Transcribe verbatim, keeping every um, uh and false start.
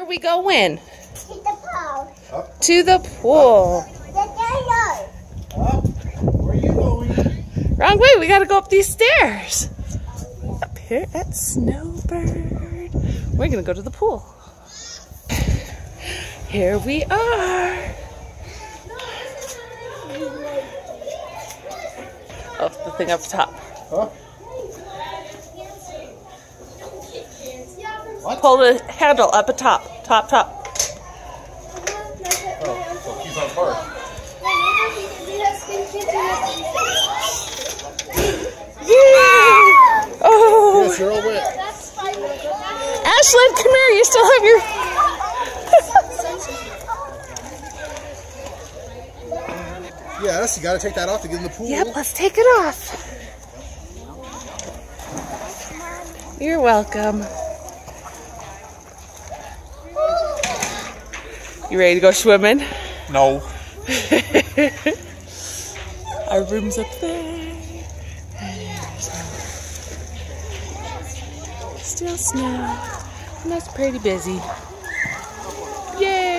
Where are we going? To the pool. Up. To the pool. Up. Up. Where are you going? Wrong way. We got to go up these stairs. Up here at Snowbird. We're going to go to the pool. Here we are. Oh, the thing up top. Huh? What? Pull the handle up at top. Top, top. Oh, so she's on park. Yeah! Oh! Yes, you're all wet. Ashlyn, come here. You still have your... Yes, you gotta take that off to get in the pool. Yep, let's take it off. You're welcome. You ready to go swimming? No. Our room's up there. Still snow. And that's pretty busy. Yay!